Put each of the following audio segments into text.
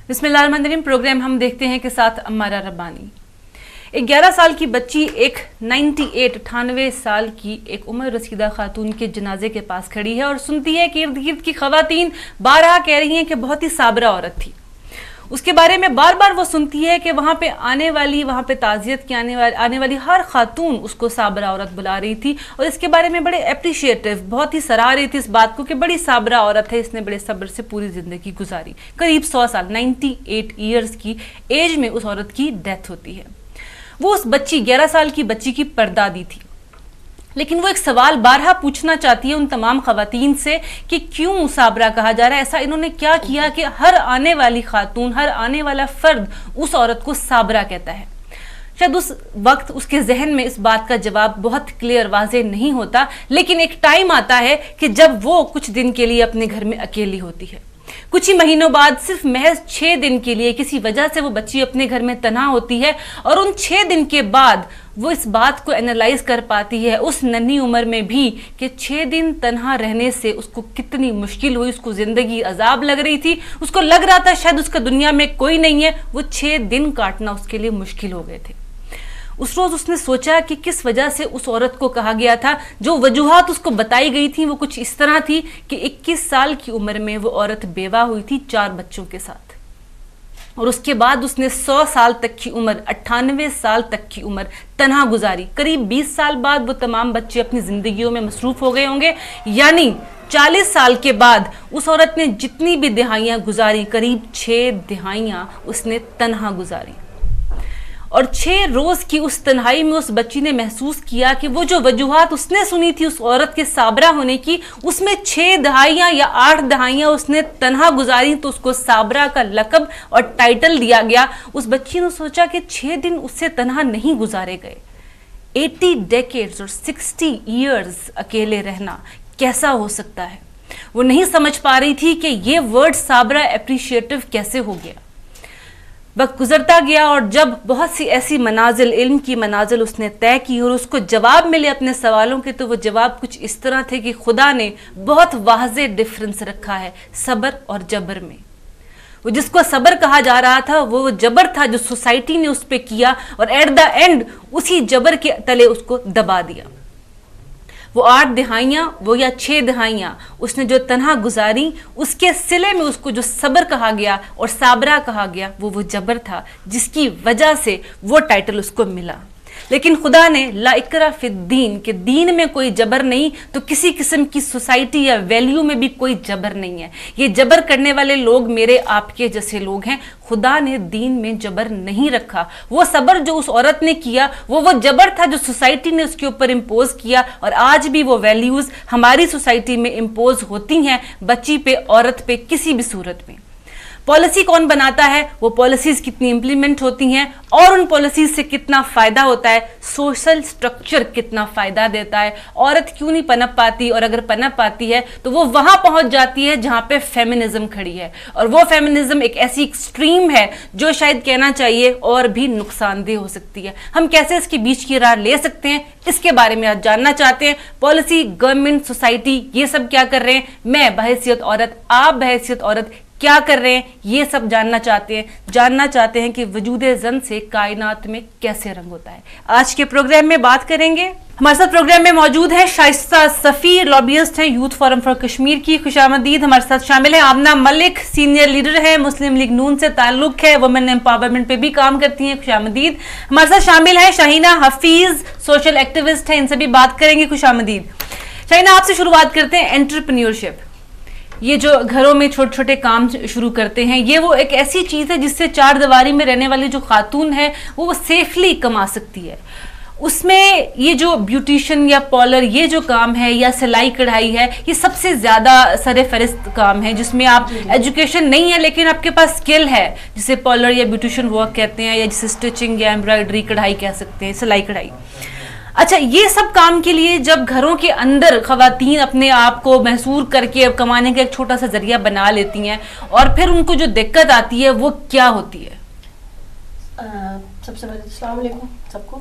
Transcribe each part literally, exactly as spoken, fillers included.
बिस्मिल्लाहिर्रहमानिर्रहीम। प्रोग्राम हम देखते हैं के साथ अम्मारा रब्बानी। एक ग्यारह साल की बच्ची एक अट्ठानवे अठानवे साल की एक उम्र रसीदा खातून के जनाजे के पास खड़ी है और सुनती है कि इर्द गिर्द की खवातीन बारहा कह रही हैं कि बहुत ही साबरा औरत थी। उसके बारे में बार बार वो सुनती है कि वहाँ पे आने वाली वहाँ पे ताज़ियत की आने वाली आने वाली हर खातून उसको साबरा औरत बुला रही थी और इसके बारे में बड़े अप्रिशिएटिव बहुत ही सराह रही थी इस बात को कि बड़ी साबरा औरत है, इसने बड़े सब्र से पूरी ज़िंदगी गुजारी। करीब सौ साल अट्ठानवे ईयर्स की एज में उस औरत की डेथ होती है। वो उस बच्ची ग्यारह साल की बच्ची की परदादी थी, लेकिन वो एक सवाल बारहा पूछना चाहती है उन तमाम खवातीन से कि क्यों साबरा कहा जा रहा है, ऐसा इन्होंने क्या किया कि हर आने वाली खातून, हर आने वाला फर्द उस औरत को साबरा कहता है। शायद उस वक्त उसके जहन में इस बात का जवाब बहुत क्लियर वाज़ेह नहीं होता, लेकिन एक टाइम आता है कि जब वो कुछ दिन के लिए अपने घर में अकेली होती है। कुछ ही महीनों बाद सिर्फ महज छः दिन के लिए किसी वजह से वो बच्ची अपने घर में तन्हा होती है और उन छः दिन के बाद वो इस बात को एनालाइज कर पाती है उस नन्ही उम्र में भी कि छः दिन तन्हा रहने से उसको कितनी मुश्किल हुई, उसको ज़िंदगी अजाब लग रही थी, उसको लग रहा था शायद उसका दुनिया में कोई नहीं है। वो छः दिन काटना उसके लिए मुश्किल हो गए थे। उस रोज़ उसने सोचा कि किस वजह से उस औरत को कहा गया था, जो वजूहात उसको बताई गई थी वो कुछ इस तरह थी कि इक्कीस साल की उम्र में वो औरत बेवा हुई थी चार बच्चों के साथ, और उसके बाद उसने सौ साल तक की उम्र, अट्ठानवे साल तक की उम्र तन्हा गुजारी। करीब बीस साल बाद वो तमाम बच्चे अपनी ज़िंदगियों में मसरूफ़ हो गए होंगे, यानी चालीस साल के बाद उस औरत ने जितनी भी दिहाइयाँ गुजारी, करीब छः दिहाइयाँ उसने तन्हा गुजारी। और छः रोज़ की उस तन्हाई में उस बच्ची ने महसूस किया कि वो जो वजूहात उसने सुनी थी उस औरत के साबरा होने की, उसमें छः दहाइयाँ या आठ दहाइयाँ उसने तन्हा गुजारी, तो उसको साबरा का लक़ब और टाइटल दिया गया। उस बच्ची ने सोचा कि छः दिन उससे तन्हा नहीं गुजारे गए। अस्सी डेकेड्स और साठ ईयर्स अकेले रहना कैसा हो सकता है, वो नहीं समझ पा रही थी कि ये वर्ड साबरा अप्रिशिएटिव कैसे हो गया। वक्त गुजरता गया और जब बहुत सी ऐसी मनाजिल, इल्म की मनाजिल उसने तय की और उसको जवाब मिले अपने सवालों के, तो वो जवाब कुछ इस तरह थे कि खुदा ने बहुत वाज़ेह डिफरेंस रखा है सब्र और जबर में। वो जिसको सब्र कहा जा रहा था वो जबर था जो सोसाइटी ने उस पर किया और एट द एंड उसी जबर के तले उसको दबा दिया। वो आठ दिहाइयाँ वो या छः दिहाइयाँ उसने जो तन्हा गुजारी, उसके सिले में उसको जो सब्र कहा गया और साबरा कहा गया वो वो जबर था जिसकी वजह से वो टाइटल उसको मिला। लेकिन खुदा ने ला इकरा फिद्दीन के दीन में कोई जबर नहीं, तो किसी किस्म की सोसाइटी या वैल्यू में भी कोई जबर नहीं है। ये जबर करने वाले लोग मेरे आपके जैसे लोग हैं। खुदा ने दीन में जबर नहीं रखा। वो सब्र जो उस औरत ने किया वो वो जबर था जो सोसाइटी ने उसके ऊपर इम्पोज किया, और आज भी वो वैल्यूज़ हमारी सोसाइटी में इम्पोज होती हैं बच्ची पे, औरत पे, किसी भी सूरत में। पॉलिसी कौन बनाता है, वो पॉलिसीज़ कितनी इम्प्लीमेंट होती हैं और उन पॉलिसीज़ से कितना फ़ायदा होता है, सोशल स्ट्रक्चर कितना फ़ायदा देता है, औरत क्यों नहीं पनप पाती, और अगर पनप पाती है तो वो वहाँ पहुँच जाती है जहाँ पे फेमिनिज्म खड़ी है। और वो फेमिनिज्म एक ऐसी एक्सट्रीम है जो शायद कहना चाहिए और भी नुकसानदेह हो सकती है। हम कैसे इसके बीच की राह ले सकते हैं, इसके बारे में आज जानना चाहते हैं। पॉलिसी, गवर्नमेंट, सोसाइटी, ये सब क्या कर रहे हैं, मैं बहैसियत औरत, आप बहैसियत औरत क्या कर रहे हैं, ये सब जानना चाहते हैं। जानना चाहते हैं कि वजूदे ज़न से कायनात में कैसे रंग होता है। आज के प्रोग्राम में बात करेंगे। हमारे साथ प्रोग्राम में मौजूद है शाइस्ता सफ़ी, लॉबियस्ट हैं यूथ फोरम फॉर कश्मीर की, खुशामदीद। हमारे साथ शामिल है आमना मलिक, सीनियर लीडर है, मुस्लिम लीग नून से ताल्लुक है, वुमेन एम्पावरमेंट पे भी काम करती हैं, खुशामदीद। हमारे साथ शामिल है शाहीना हफीज, सोशल एक्टिविस्ट है, इनसे भी बात करेंगे, खुशामदीद। शाहीना, आपसे शुरुआत करते हैं। एंटरप्रेन्योरशिप, ये जो घरों में छोटे छोटे काम शुरू करते हैं, ये वो एक ऐसी चीज़ है जिससे चार दीवारी में रहने वाली जो खातून है वो वो सेफली कमा सकती है। उसमें ये जो ब्यूटिशियन या पॉलर ये जो काम है या सिलाई कढ़ाई है, ये सबसे ज़्यादा सरे फहरिस्त काम है जिसमें आप एजुकेशन नहीं है लेकिन आपके पास स्किल है, जिसे पॉलर या ब्यूटिशियन वर्क कहते हैं, या जिसे स्टिचिंग या एम्ब्रॉयडरी कढ़ाई कह सकते हैं, सिलाई कढ़ाई। अच्छा, ये सब काम के लिए जब घरों के अंदर खवातीन अपने आप को महसूर करके कमाने का एक छोटा सा जरिया बना लेती हैं और फिर उनको जो दिक्कत आती है वो क्या होती है? आ, सबसे पहले अस्सलाम वालेकुम सबको।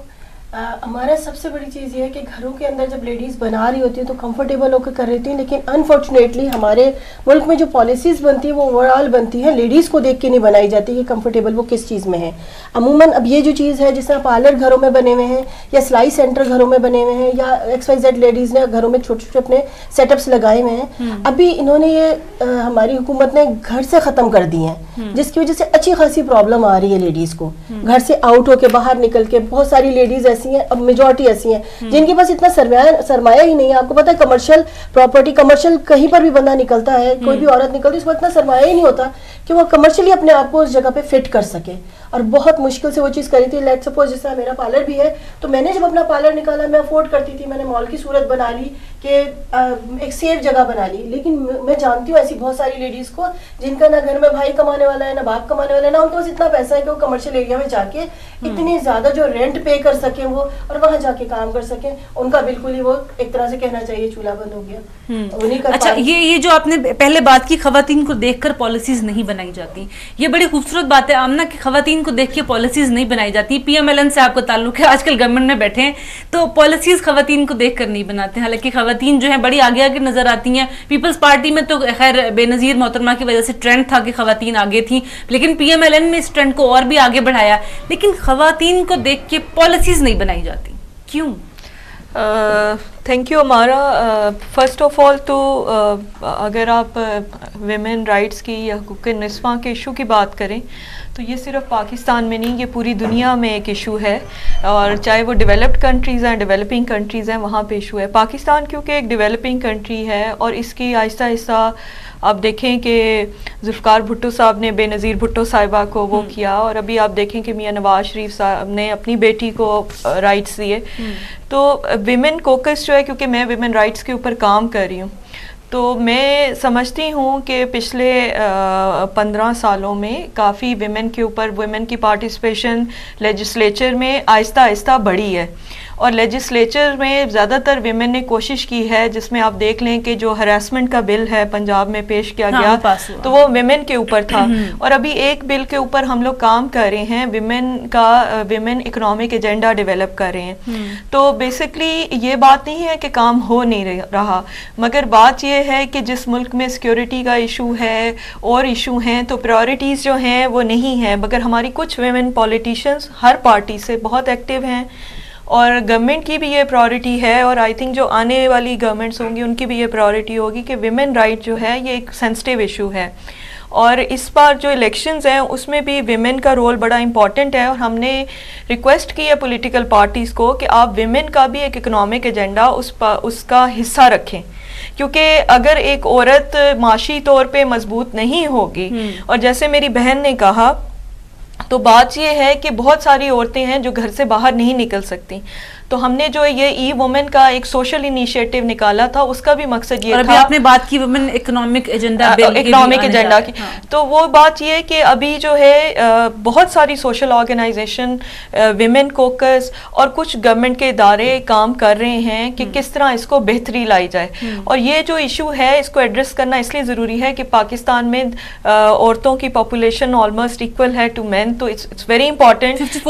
ہمارا سب سے بڑی چیز یہ ہے کہ گھروں کے اندر جب لیڈیز بنا رہی ہوتی ہیں تو کمفرٹیبل ہو کے کر رہی ہیں، لیکن انفارچونیٹلی ہمارے ملک میں جو پالیسیز بنتی ہیں وہ اوور آل بنتی ہیں لیڈیز کو دیکھ کے نہیں بنائی جاتی کہ کمفرٹیبل وہ کس چیز میں ہے. عموماً اب یہ جو چیز ہے جس طرح پارلر گھروں میں بنے ہوئے ہیں یا سلائی سینٹر گھروں میں بنے ہوئے ہیں یا ایکس وائی زیڈ لیڈیز نے گھروں میں چھوٹے چھوٹے اپنے سیٹ اپس لگائے ہوئے ہیں، ابھی انہوں نے یہ ہماری حکومت نے گھر سے ختم کر دی ہیں، جس کی وجہ سے اچھی خاصی پرابلم آ رہی ہے لیڈیز کو گھر سے آؤٹ ہو کے باہر نکل کے. بہت ساری لیڈیز ایسی ہیں، اب میجورٹی ایسی ہیں جن کے پاس اتنا سرمایہ سرمایہ ہی نہیں ہے. آپ کو پتہ ہے کمرشل پراپرٹی، کمرشل کہیں پر بھی بندہ نکلتا ہے، کوئی بھی عورت نکلتی ہے، اس کو اتنا سرمایہ ہی نہیں ہوتا کہ وہ کمرشلی اپنے آپ کو اس جگہ پہ فٹ کر سکے. اور بہت مشکل سے وہ چیز کری تھی. لیٹ سپوز جس طرح میرا پارلر بھی ہے تو میں نے جب اپنا پارلر نکالا میں افورڈ کرتی تھی، میں نے مال کی صورت بنا لی کہ ایک سیف جگہ بنا لی. لیکن میں جانتی ہوں ایسی بہت ساری لیڈیز کو جن کا نہ گھر میں بھائی کمانے والا ہے نہ باپ کمانے والا ہے، نہ ان کے پاس اتنا پیسہ ہے کہ وہ کمرشل ایریا میں جا کے اتنی زیادہ جو رینٹ پے کر سکیں وہ اور وہاں جا کے کام کر سکیں. ان کا بالکل ہی وہ ایک طرح سے کہنا چاہیے چولہا بند ہو گیا. اچھا، یہ یہ جو آپ نے پہلے بات کی خواتین کو دیکھ کر پالیسیز نہیں بنائی جاتی، یہ بڑی خوبصورت بات ہے آمنہ کہ خواتین کو دیکھ کے پالیسیز نہیں بنائی جاتی. پی ایم ایل این سے آپ کا تعلق ہے، آج کل گورنمنٹ میں بیٹھے ہیں تو پالیسیز خواتین کو دیکھ کر نہیں بناتے. حالانکہ خواتین جو ہیں بڑی آگے آگے نظر آتی ہیں. پیپلز پارٹی میں تو خیر بے نظیر محترمہ کی وجہ سے ٹرینڈ تھا کہ خواتین آگے تھیں، لیکن پی ایم ایل این نے اس ٹرینڈ کو اور بھی آگے بڑھایا. لیکن خواتین کو دیکھ کے پالیسیز نہیں بنائی جاتی، کیوں؟ تھینک یو ہمارا. فرسٹ آف آل تو اگر آپ ویمن رائٹس کی یا حقوق نسواں کے ایشو کی بات کریں تو یہ صرف پاکستان میں نہیں، یہ پوری دنیا میں ایک ایشو ہے، اور چاہے وہ ڈیولپڈ کنٹریز ہیں ڈیولپنگ کنٹریز ہیں وہاں پہ ایشو ہے. پاکستان کیونکہ ایک ڈیولپنگ کنٹری ہے اور اس کی آہستہ آہستہ آپ دیکھیں کہ ذوالفقار بھٹو صاحب نے بے نظیر بھٹو صاحبہ کو وہ کیا، اور ابھی آپ دیکھیں کہ میاں نواز شریف صاحب نے اپنی بیٹی کو رائٹس دیے. تو ویمن کوکس جو ہے، کیونکہ میں ویمن رائٹس کے اوپر کام کر رہی ہوں تو میں سمجھتی ہوں کہ پچھلے پندرہ سالوں میں کافی ویمن کے اوپر ویمن کی پارٹیسپیشن لیجسلیچر میں آہستہ آہستہ بڑھی ہے. اور لیجسلیچر میں زیادہ تر ویمن نے کوشش کی ہے، جس میں آپ دیکھ لیں کہ جو ہراسمنٹ کا بل ہے پنجاب میں پیش کیا گیا تو وہ ویمن کے اوپر تھا. اور ابھی ایک بل کے اوپر ہم لوگ کام کر رہے ہیں، ویمن کا ویمن اکنامک ایجنڈا ڈیولپ کر رہے ہیں. تو بیسکلی یہ بات نہیں ہے کہ کام ہو نہیں رہا، مگر بات یہ ہے کہ جس ملک میں سیکیورٹی کا ایشو ہے اور ایشو ہیں تو پرائورٹیز جو ہیں وہ نہیں ہیں. مگر ہماری کچھ ویمن پولیٹیشنز ہر پارٹی سے بہت ایکٹیو ہیں اور گورنمنٹ کی بھی یہ پرائورٹی ہے، اور آئی تھنک جو آنے والی گورنمنٹس ہوں گی ان کی بھی یہ پرائورٹی ہوگی کہ ویمن رائٹ جو ہے یہ ایک سینسٹیو ایشو ہے. اور اس بار جو الیکشنز ہیں اس میں بھی ویمن کا رول بڑا امپورٹنٹ ہے، اور ہم نے ریکویسٹ کی ہے پولیٹیکل پارٹیز کو کہ آپ ویمن کا بھی ایک اکنامک ایجنڈا اس اس کا حصہ رکھیں. کیونکہ اگر ایک عورت معاشی طور پہ مضبوط نہیں ہوگی، اور جیسے میری بہن نے کہا تو بات یہ ہے کہ بہت ساری عورتیں ہیں جو گھر سے باہر نہیں نکل سکتی. تو ہم نے جو یہ ای وومن کا ایک سوشل انیشیٹو نکالا تھا اس کا بھی مقصد یہ تھا. آپ نے بات کی women economic agenda economic agenda کی، تو وہ بات یہ کہ ابھی جو ہے بہت ساری سوشل آرگنائزیشن ویمن کوکس اور کچھ گورنمنٹ کے ادارے کام کر رہے ہیں کہ کس طرح اس کو بہتری لائی جائے. اور یہ جو ایشو ہے اس کو ایڈریس کرنا اس لیے ضروری ہے کہ پاکستان میں عورتوں کی پاپولیشن آلموسٹ ایکول ہے ٹو مین. تو اٹس ویری امپورٹنٹ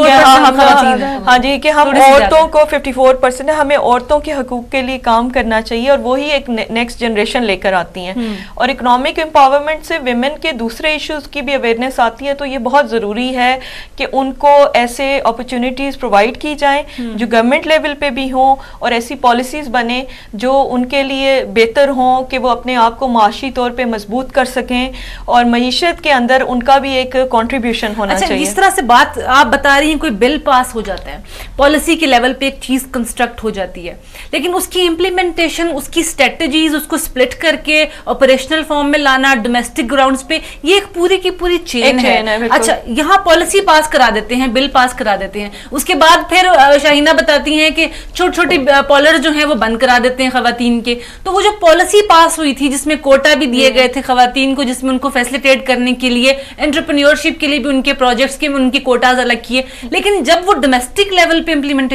ہاں جی کہ ہم عورتوں کو ففٹی فور پرسینٹ ہے، ہمیں عورتوں کے حقوق کے لیے کام کرنا چاہیے، اور وہی ایک نیکسٹ جنریشن لے کر آتی ہیں. اور اکنامک امپاورمنٹ سے ویمن کے دوسرے ایشوز کی بھی اویئرنیس آتی ہے. تو یہ بہت ضروری ہے کہ ان کو ایسے اپرچونیٹیز پرووائڈ کی جائیں جو گورنمنٹ لیول پہ بھی ہوں، اور ایسی پالیسیز بنے جو ان کے لیے بہتر ہوں کہ وہ اپنے آپ کو معاشی طور پہ مضبوط کر سکیں، اور معیشت کے اندر ان کا بھی ایک کنٹریبیوشن ہونا چاہیے. اس طرح سے بات آپ بتا رہی ہیں، کوئی بل پاس ہو جاتا ہے، پالیسی کے لیول پہ ایک چیز کنسٹرکٹ ہو جاتی ہے، لیکن اس کی امپلیمنٹیشن، اس کی اسٹریٹجیز، اس کو سپلٹ کر کے آپریشنل فارم میں لانا ڈومیسٹک گراؤنڈز پہ، یہ ایک پوری کی پوری چین ہے. اچھا، یہاں پالیسی پاس کرا دیتے ہیں، بل پاس کرا دیتے ہیں، اس کے بعد پھر شاہینہ بتاتی ہیں کہ چھوٹے چھوٹے پارلر جو ہیں وہ بند کرا دیتے ہیں خواتین کے. تو وہ جو پالیسی پاس ہوئی تھی جس میں کوٹا بھی دیے گئے تھے خواتین کو، جس میں ان کو فیسلیٹیٹ کرنے کے لیے انٹرپرینیورشپ کے لیے بھی ان کے پروجیکٹس کے ان کی کوٹاز الگ کیے، لیکن جب وہ ڈومیسٹک لیول پہ امپلیمنٹیشن ہوتی ہے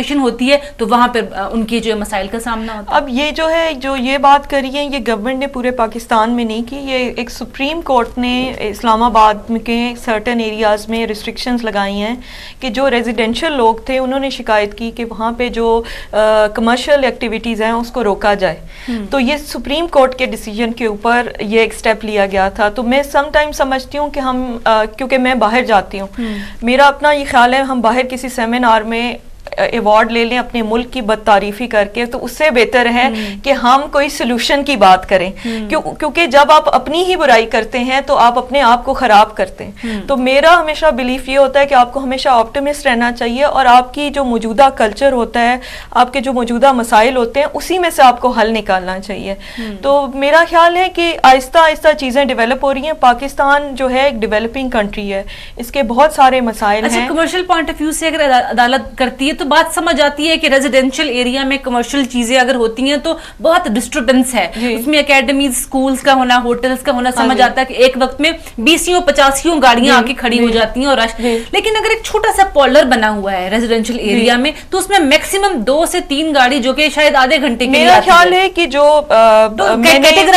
ہے تو وہاں پہ ان کی جو مسائل کا سامنا ہوتا ہے. اب یہ جو ہے جو یہ بات کری ہے یہ گورنمنٹ نے پورے پاکستان میں نہیں کی, یہ ایک سپریم کورٹ نے اسلام آباد کے سرٹن ایریاز میں ریسٹرکشنز لگائی ہیں کہ جو ریزیڈینشیل لوگ تھے انہوں نے شکایت کی کہ وہاں پہ جو کمرشل ایکٹیویٹیز ہیں اس کو روکا جائے. تو یہ سپریم کورٹ کے ڈیسیجن کے اوپر یہ ایک سٹیپ لیا گیا تھا. تو میں سم ٹائم سمجھتی ہوں کہ ہم کیونکہ میں باہر جاتی ہوں, میرا اپنا یہ خیال ہے ہم باہر کسی سیمینار میں ایوارڈ لے لیں اپنے ملک کی بد تعریفی کر کے تو اس سے بہتر ہے کہ ہم کوئی سلوشن کی بات کریں, کیونکہ جب آپ اپنی ہی برائی کرتے ہیں تو آپ اپنے آپ کو خراب کرتے ہیں. تو میرا ہمیشہ بلیف یہ ہوتا ہے کہ آپ کو ہمیشہ آپٹیمسٹ رہنا چاہیے اور آپ کی جو موجودہ کلچر ہوتا ہے, آپ کے جو موجودہ مسائل ہوتے ہیں اسی میں سے آپ کو حل نکالنا چاہیے. تو میرا خیال ہے کہ آہستہ آہستہ چیزیں ڈیولپ ہو رہی ہیں. پاکستان جو ہے ایک ڈیولپنگ کنٹری ہے, اس کے بہت سارے مسائل ہیں. کمرشل پوائنٹ آف ویو سے اگر عدالت کرتی ہے تو بات سمجھ آتی ہے کہ ریزیڈینشیل ایریا میں کمرشل چیزیں اگر ہوتی ہیں تو بہت ڈسٹربنس ہے, اس میں اکیڈمیز سکولز کا ہونا, ہوٹلز کا ہونا سمجھ آتا ہے کہ ایک وقت میں بیسیوں پچاسیوں گاڑیاں آ کے کھڑی ہو جاتی ہیں اور رش. لیکن اگر ایک چھوٹا سا پولر بنا ہوا ہے ریزیڈینشیل ایریا میں تو اس میں میکسیمم دو سے تین گاڑی جو کہ شاید آدھے گھنٹے کے لیے میرا خیال ہے کہ جو میں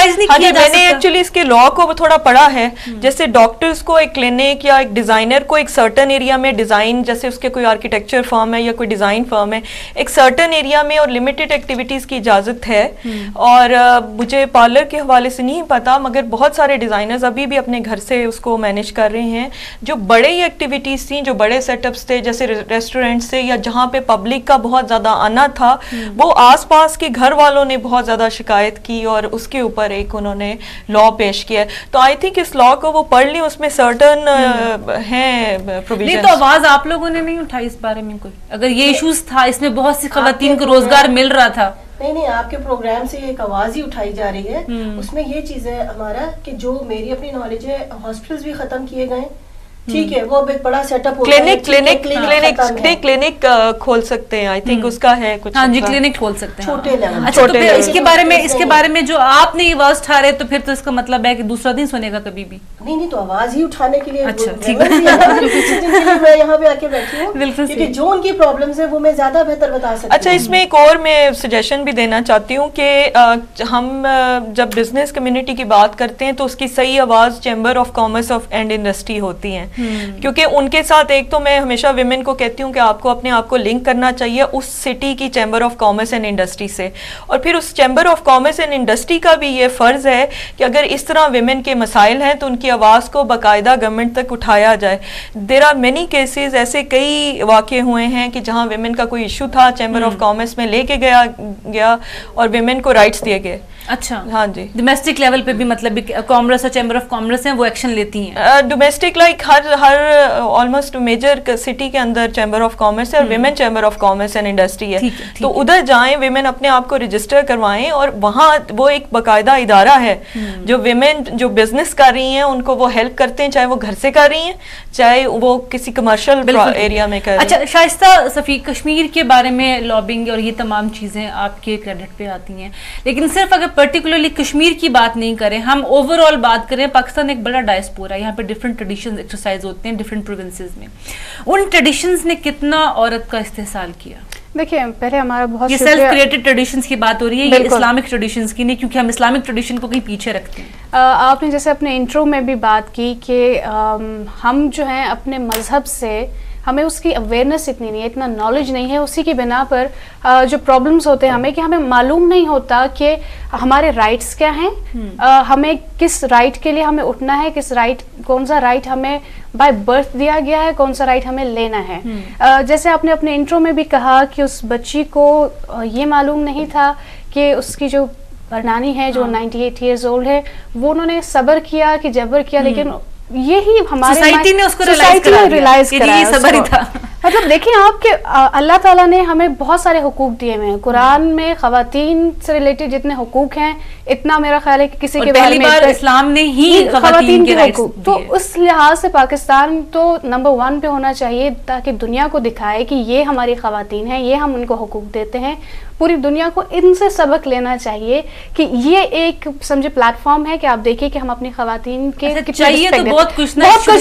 نے ایکچولی اس کے لا کو تھوڑا پڑھا ہے, جیسے ڈاکٹرز کو ایک کلینک یا ایک ڈیزائنر کو ایک سرٹن ایریا میں ڈیزائن, جیسے اس کے کوئی آرکیٹیکچر فرم ہے یا کوئی ڈیزائن فرم ہے, ایک سرٹن ایریا میں اور لمیٹڈ ایکٹیویٹیز کی اجازت ہے. اور مجھے پارلر کے حوالے سے نہیں پتا مگر بہت سارے ڈیزائنرز ابھی بھی اپنے گھر سے اس کو مینیج کر رہے ہیں. جو بڑے ایکٹیویٹیز تھیں, جو بڑے سیٹ اپس تھے جیسے ریسٹورینٹ سے یا جہاں پہ پبلک کا بہت زیادہ آنا تھا, وہ آس پاس کے گھر والوں نے بہت زیادہ شکایت کی اور اس کے اوپر ایک انہوں نے لا پیش کیا. تو آئی تھنک اس لا کو وہ پڑھ لیں, اس میں سرٹن ہیں پروویژن. تو آواز آپ لوگوں نے نہیں اٹھائی اس بارے میں کوئی؟ اگر یہ ایشوز تھا, اس میں بہت سی خواتین کو روزگار مل رہا تھا. نہیں نہیں, آپ کے پروگرام سے ایک آواز ہی اٹھائی جا رہی ہے. اس میں یہ چیز ہے ہمارا کہ جو میری اپنی نالج ہے, ہاسپٹلز بھی ختم کیے گئے, ٹھیک ہے, وہ ایک بڑا سیٹ اپ ہوتا ہے. کلینک کلینک کلینک کھول سکتے ہیں, آئی تھنک اس کا ہے کچھ. ہاں جی, کلینک کھول سکتے ہیں چھوٹے لیول. اچھا, تو اس کے بارے میں اس کے بارے میں جو آپ نے یہ آواز اٹھا رہے تو پھر تو اس کا مطلب ہے کہ دوسرا دن سنے گا کبھی بھی نہیں. نہیں تو آواز ہی اٹھانے کے لیے اچھا میں یہاں پہ آ کے بیٹھی ہوں, کیونکہ جو ان کی پرابلمز ہیں وہ میں زیادہ بہتر بتا سکتی ہوں. اچھا, اس میں ایک اور میں سجیشن بھی دینا چاہتی ہوں کہ ہم جب بزنس کمیونٹی کی بات کرتے ہیں تو اس کی صحیح آواز chamber of commerce of and industry ہوتی ہیں, کیونکہ ان کے ساتھ ایک تو میں ہمیشہ ویمن کو کہتی ہوں کہ آپ کو اپنے آپ کو لنک کرنا چاہیے اس سٹی کی chamber of commerce and industry سے, اور پھر اس chamber of commerce and industry کا بھی یہ فرض ہے کہ اگر اس طرح ویمن کے مسائل ہیں تو ان کی آواز کو باقاعدہ گورنمنٹ تک اٹھایا جائے. دیر آر مینی کیسز, ایسے کئی واقع ہوئے ہیں کہ جہاں ویمن کا کوئی ایشو تھا چیمبر آف کامرس میں لے کے گیا گیا اور ویمن کو رائٹس دیے گئے. اچھا, ہاں جی, ڈومیسٹک لیول پہ بھی مطلب کامرس اور چیمبر آف کامرس ہیں وہ ایکشن لیتی ہیں. ڈومیسٹک لائک ہر ہر آلموسٹ میجر سٹی کے اندر چیمبر آف کامرس ہے اور women chamber of commerce and industry ہے, تو ادھر جائیں, ویمن اپنے آپ کو رجسٹر کروائیں, اور وہاں وہ ایک باقاعدہ ادارہ ہے جو ویمن جو بزنس کر رہی ہیں ان کو وہ ہیلپ کرتے ہیں, چاہے وہ گھر سے کر رہی ہیں چاہے وہ کسی کمرشل ایریا میں کر رہی ہیں. اچھا شائستہ صفیق, کشمیر کے بارے میں لابنگ اور یہ تمام چیزیں آپ کے کریڈٹ پہ آتی ہیں, لیکن صرف اگر پرٹیکولرلی کشمیر کی بات نہیں کریں, ہم اوور آل بات کریں, پاکستان ایک بڑا ڈائسپورا ہے, یہاں پہ ڈفرنٹ ٹریڈیشنز ایکسرسائز ہوتے ہیں ڈفرنٹ پروونسز میں. ان ٹریڈیشنز نے کتنا عورت کا استحصال کیا؟ دیکھیں پہلے ہمارا بہت یہ سیلف کریٹڈ ٹریڈیشنز کی بات ہو رہی ہے, یہ اسلامک ٹریڈیشنز کی نہیں, کیونکہ ہم اسلامک ٹریڈیشن کو کہیں پیچھے رکھتے ہیں. آپ نے جیسے اپنے انٹرو میں بھی بات کی کہ ہم جو ہیں اپنے مذہب سے ہمیں اس کی اویئرنیس اتنی نہیں ہے, اتنا نالج نہیں ہے, اسی کی بنا پر جو پرابلمس ہوتے ہیں ہمیں کہ ہمیں معلوم نہیں ہوتا کہ ہمارے رائٹس کیا ہیں, ہمیں کس رائٹ کے لیے ہمیں اٹھنا ہے, کس رائٹ کون سا رائٹ ہمیں بائی برتھ دیا گیا ہے, کون سا رائٹ ہمیں لینا ہے. جیسے آپ نے اپنے انٹرو میں بھی کہا کہ اس بچی کو یہ معلوم نہیں تھا کہ اس کی جو برنانی ہے جو نائنٹی ایٹ ایئرز اولڈ ہے, وہ انہوں نے صبر کیا کہ جبر کیا, لیکن یہی ہمارے سوسائٹی نے اس کو ریلائز کرایا کہ صبر ہی تھا. مطلب دیکھیں آپ کے اللہ تعالیٰ نے ہمیں بہت سارے حقوق دیے ہوئے ہیں, قرآن میں خواتین سے ریلیٹڈ جتنے حقوق ہیں اتنا میرا خیال ہے کہ کسی کے پہلی بار اسلام نے ہی خواتین کے رائٹس دیے. تو اس لحاظ سے پاکستان تو نمبر ون پہ ہونا چاہیے تاکہ دنیا کو دکھائے کہ یہ ہماری خواتین ہیں, یہ ہم ان کو حقوق دیتے ہیں. پوری دنیا کو ان سے سبق لینا چاہیے کہ یہ ایک سمجھے پلیٹ فارم ہے کہ آپ دیکھیے کہ ہم اپنی خواتین کے چاہیے تو بہت کچھ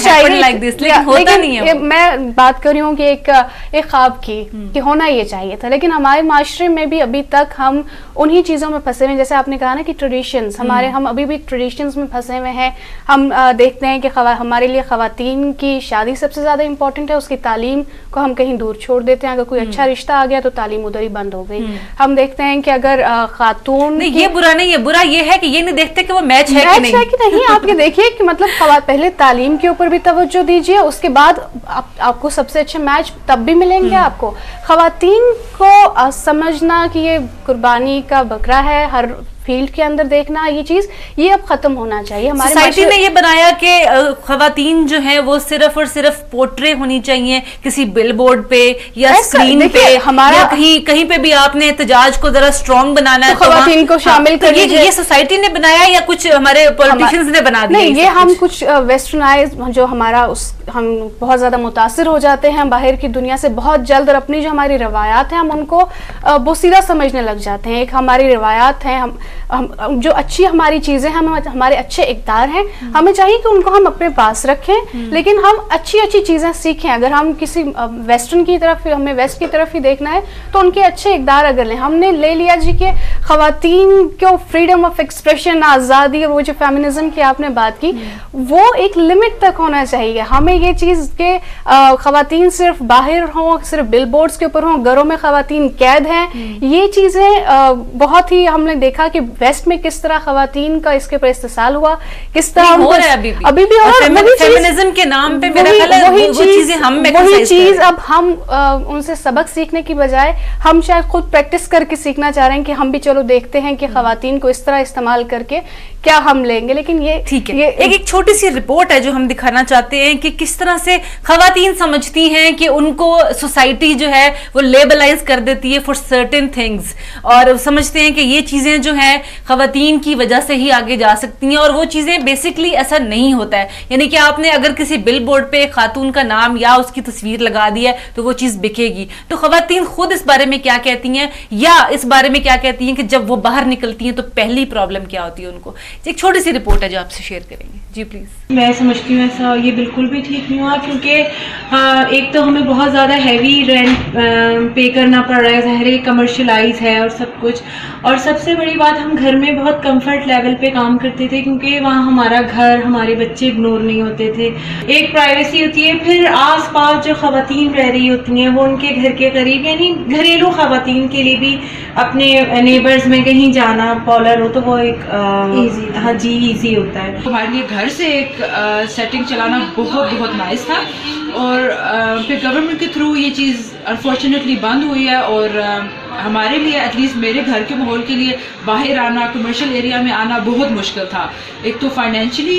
چاہیے. میں بات کر رہی ہوں کہ ایک ایک خواب کی کہ ہونا یہ چاہیے تھا, لیکن ہمارے معاشرے میں بھی ابھی تک ہم انہی چیزوں میں پھنسے ہوئے ہیں. جیسے آپ نے کہا نا کہ ٹریڈیشنز ہمارے, ہم ابھی بھی ٹریڈیشنز میں پھنسے ہوئے ہیں. ہم دیکھتے ہیں کہ ہمارے لیے خواتین کی شادی سب سے زیادہ امپورٹنٹ ہے, اس کی تعلیم کو ہم کہیں دور چھوڑ دیتے ہیں. اگر کوئی اچھا رشتہ آ گیا تو تعلیم ادھر ہی بند ہو گئی. ہم دیکھتے ہیں کہ اگر خاتون, یہ برا نہیں ہے, برا یہ ہے کہ یہ نہیں دیکھتے کہ وہ میچ ہے کہ نہیں. آپ یہ دیکھیے کہ مطلب پہلے تعلیم کے اوپر بھی توجہ دیجیے, اس کے بعد آپ کو سب سے اچھے میچ تب بھی ملیں گے. آپ کو خواتین کو سمجھنا کہ یہ قربانی کا بکرا ہے, ہر فیلڈ کے اندر دیکھنا, یہ چیز یہ اب ختم ہونا چاہیے. ہماری سوسائٹی نے یہ بنایا کہ خواتین جو ہیں وہ صرف اور صرف پورٹرے ہونی چاہیے کسی بل بورڈ پہ یا اسکرین پہ, ہمارا کہیں کہیں پہ بھی آپ نے احتجاج کو ذرا اسٹرانگ بنانا ہے, خواتین کو شامل کر یہ سوسائٹی نے بنایا یا کچھ ہمارے پولیٹیشنز نے بنا دیا؟ نہیں, یہ ہم کچھ ویسٹرنائز جو ہمارا اس ہم بہت زیادہ متاثر ہو جاتے ہیں باہر کی دنیا سے بہت جلد, اور اپنی جو ہماری روایات ہیں ہم ان کو بوسیدہ سمجھنے لگ جاتے ہیں. ایک ہماری روایات ہیں, ہم جو اچھی ہماری چیزیں ہیں, ہمارے اچھے اقدار ہیں, ہمیں چاہیے کہ ان کو ہم اپنے پاس رکھیں, لیکن ہم اچھی اچھی چیزیں سیکھیں. اگر ہم کسی ویسٹرن کی طرف, ہمیں ویسٹ کی طرف ہی دیکھنا ہے تو ان کے اچھے اقدار اگر لیں. ہم نے لے لیا جی کہ خواتین کو فریڈم آف ایکسپریشن, آزادی, اور وہ جو فیمنزم کی آپ نے بات کی, وہ ایک لمٹ تک ہونا چاہیے. ہمیں یہ چیز کہ خواتین صرف باہر ہوں, صرف بل بورڈز کے اوپر ہوں, گھروں میں خواتین قید ہیں, یہ چیزیں بہت ہی ہم نے دیکھا کہ ویسٹ میں کس طرح خواتین کا اس کے اوپر استحصال ہوا, کس طرح ہو رہا ہے ابھی بھی ابھی بھی فیمنزم کے نام پہ میرا خیال ہے وہ چیزیں ہم میں وہی چیز اب ہم ان سے سبق سیکھنے کی بجائے ہم شاید خود پریکٹس کر کے سیکھنا چاہ رہے ہیں کہ ہم بھی چلو دیکھتے ہیں کہ خواتین کو اس طرح استعمال کر کے کیا ہم لیں گے. لیکن یہ ٹھیک ہے, ایک ایک چھوٹی سی رپورٹ ہے جو ہم دکھانا چاہتے ہیں کہ کس طرح سے خواتین سمجھتی ہیں کہ ان کو سوسائٹی جو ہے وہ لیبلائز کر دیتی ہے فار سرٹن تھنگز, اور سمجھتے ہیں کہ یہ چیزیں جو ہیں خواتین کی وجہ سے ہی آگے جا سکتی ہیں, اور وہ چیزیں بیسکلی ایسا نہیں ہوتا ہے. یعنی کہ آپ نے اگر کسی بل بورڈ پہ خاتون کا نام یا اس کی تصویر لگا دی ہے تو وہ چیز بکے گی. تو خواتین خود اس بارے میں کیا کہتی ہیں, یا اس بارے میں کیا کہتی ہیں کہ جب وہ باہر نکلتی ہیں تو پہلی پرابلم کیا ہوتی ہے ان کو؟ ایک چھوٹی سی رپورٹ ہے جو آپ سے شیئر کریں گے. جی پلیز. میں سمجھتی ہوں ایسا یہ بالکل بھی ٹھیک نہیں ہوا, کیونکہ ایک تو ہمیں بہت زیادہ ہیوی رینٹ پے کرنا پڑ رہا ہے, ظاہر ہے کمرشلائز ہے اور سب کچھ, اور سب سے بڑی بات ہم گھر میں بہت کمفرٹ لیول پہ کام کرتے تھے کیونکہ وہاں ہمارا گھر, ہمارے بچے اگنور نہیں ہوتے تھے, ایک پرائیویسی ہوتی ہے. پھر آس پاس جو خواتین رہ رہی ہوتی ہیں وہ ان کے گھر کے قریب, یعنی گھریلو خواتین کے لیے بھی اپنے نیبرز میں کہیں جانا پالر ہو تو وہ ایک ایزی, ہاں جی ایزی ہوتا ہے. ہمارے لیے گھر سے ایک سیٹنگ چلانا بہت بہت نائس تھا, اور پھر گورنمنٹ کے تھرو یہ چیز انفارچونیٹلی بند ہوئی ہے, اور ہمارے لیے ایٹ لیسٹ میرے گھر کے ماحول کے لیے باہر آنا, کمرشل ایریا میں آنا بہت مشکل تھا. ایک تو فائنینشلی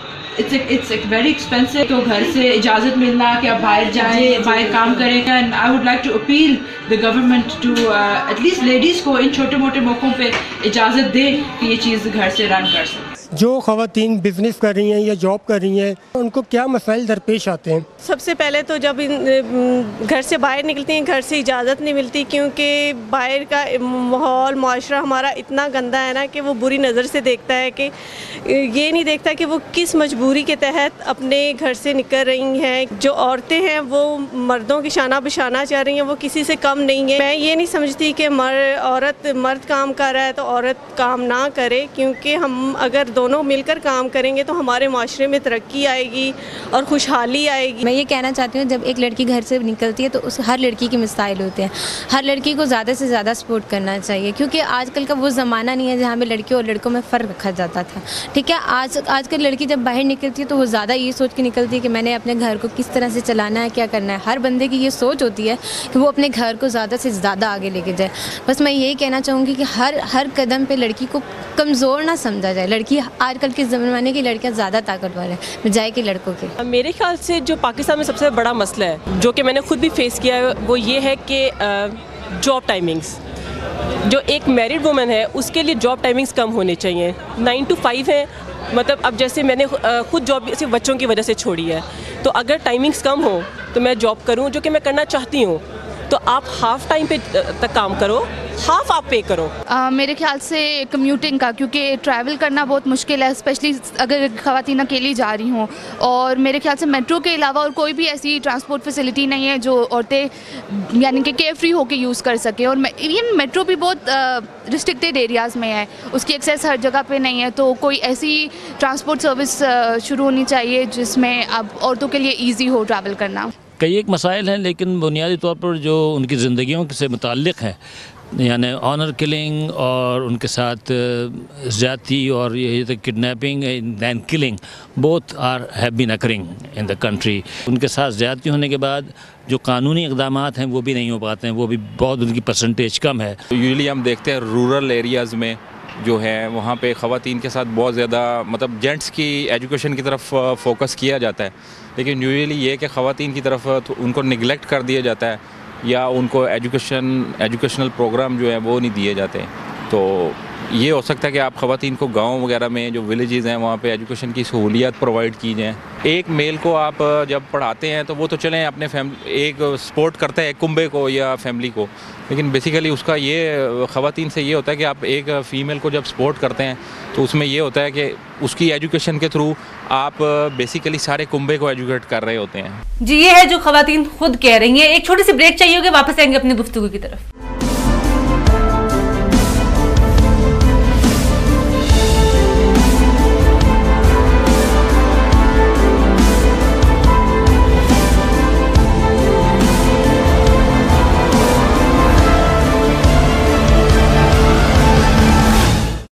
اٹس ویری ایکسپینسو, تو گھر سے اجازت ملنا کہ آپ باہر جائیں, باہر کام کریں. And I would like to appeal the government to at least ladies کو ان چھوٹے موٹے موقعوں پہ اجازت دے کہ یہ چیز گھر سے رن کر سکیں. جو خواتین بزنس کر رہی ہیں یا جاب کر رہی ہیں ان کو کیا مسائل درپیش آتے ہیں؟ سب سے پہلے تو جب گھر سے باہر نکلتی ہیں گھر سے اجازت نہیں ملتی, کیونکہ باہر کا ماحول معاشرہ ہمارا اتنا گندا ہے نا کہ وہ بری نظر سے دیکھتا ہے, کہ یہ نہیں دیکھتا کہ وہ کس مجبوری کے تحت اپنے گھر سے نکل رہی ہیں. جو عورتیں ہیں وہ مردوں کی شانہ بشانہ چاہ رہی ہیں, وہ کسی سے کم نہیں ہے. میں یہ نہیں سمجھتی کہ عورت مرد کام کر رہا ہے تو عورت کام نہ کرے, کیونکہ ہم اگر دونوں مل کر کام کریں گے تو ہمارے معاشرے میں ترقی آئے گی اور خوشحالی آئے گی. میں یہ کہنا چاہتی ہوں جب ایک لڑکی گھر سے نکلتی ہے تو اس ہر لڑکی کی مسائل ہوتے ہیں, ہر لڑکی کو زیادہ سے زیادہ سپورٹ کرنا چاہیے, کیونکہ آج کل کا وہ زمانہ نہیں ہے جہاں پہ لڑکیوں اور لڑکوں میں فرق رکھا جاتا تھا. ٹھیک ہے, آج آج کل لڑکی جب باہر نکلتی ہے تو وہ زیادہ یہ سوچ کے نکلتی ہے کہ میں نے اپنے گھر کو کس طرح سے چلانا ہے, کیا کرنا ہے. ہر بندے کی یہ سوچ ہوتی ہے کہ وہ اپنے گھر کو زیادہ سے زیادہ آگے لے کے جائے. بس میں یہی کہنا چاہوں گی کہ ہر ہر قدم پہ لڑکی کو کمزور نہ سمجھا جائے. لڑکی آج کل کے زمانے کی لڑکیاں زیادہ طاقتور ہیں بجائے کہ لڑکوں کے. میرے خیال سے جو پاکستان میں سب سے بڑا مسئلہ ہے جو کہ میں نے خود بھی فیس کیا ہے وہ یہ ہے کہ جاب ٹائمنگز. جو ایک میرڈ وومن ہے اس کے لیے جاب ٹائمنگز کم ہونے چاہیے. نائن ٹو فائیو ہے, مطلب اب جیسے میں نے خود جاب صرف بچوں کی وجہ سے چھوڑی ہے, تو اگر ٹائمنگز کم ہوں تو میں جاب کروں, جو کہ میں کرنا چاہتی ہوں, تو آپ ہاف ٹائم پہ تک کام کرو, ہاف آپ پے کرو. میرے خیال سے کمیوٹنگ کا, کیونکہ ٹریول کرنا بہت مشکل ہے, اسپیشلی اگر خواتین اکیلی جا رہی ہوں, اور میرے خیال سے میٹرو کے علاوہ اور کوئی بھی ایسی ٹرانسپورٹ فیسلٹی نہیں ہے جو عورتیں یعنی کہ کیئر فری ہو کے یوز کر سکیں. اور ایون میٹرو بھی بہت ریسٹرکٹیڈ ایریاز میں ہے, اس کی ایکسیس ہر جگہ پہ نہیں ہے, تو کوئی ایسی ٹرانسپورٹ سروس شروع ہونی چاہیے جس میں اب عورتوں کے لیے ایزی ہو ٹریول کرنا. کئی ایک مسائل ہیں, لیکن بنیادی طور پر جو ان کی زندگیوں سے متعلق ہے, یعنی آنر کلنگ اور ان کے ساتھ زیادتی اور یہ kidnapping and killing both are have been occurring in the country. ان کے ساتھ زیادتی ہونے کے بعد جو قانونی اقدامات ہیں وہ بھی نہیں ہو پاتے ہیں, وہ بھی بہت ان کی پرسنٹیج کم ہے. یوزلی ہم دیکھتے ہیں رورل ایریاز میں جو ہے وہاں پہ خواتین کے ساتھ بہت زیادہ مطلب جینٹس کی ایجوکیشن کی طرف فوکس کیا جاتا ہے, لیکن یوزلی یہ کہ خواتین کی طرف ان کو نگلیکٹ کر دیا جاتا ہے, یا ان کو ایجوکیشن ایجوکیشنل پروگرام جو ہیں وہ نہیں دیے جاتے. تو یہ ہو سکتا ہے کہ آپ خواتین کو گاؤں وغیرہ میں جو ولیجز ہیں وہاں پہ ایجوکیشن کی سہولیات پرووائڈ کی جائیں. ایک میل کو آپ جب پڑھاتے ہیں تو وہ تو چلیں اپنے فیملی ایک سپورٹ کرتے ہیں کنبے کو یا فیملی کو, لیکن بیسیکلی اس کا یہ خواتین سے یہ ہوتا ہے کہ آپ ایک فیمیل کو جب سپورٹ کرتے ہیں تو اس میں یہ ہوتا ہے کہ اس کی ایجوکیشن کے تھرو آپ بیسیکلی سارے کنبے کو ایجوکیٹ کر رہے ہوتے ہیں. جی یہ ہے جو خواتین خود کہہ رہی ہیں. ایک چھوٹی سی بریک چاہیے ہوگی, واپس آئیں گے اپنی گفتگو کی طرف.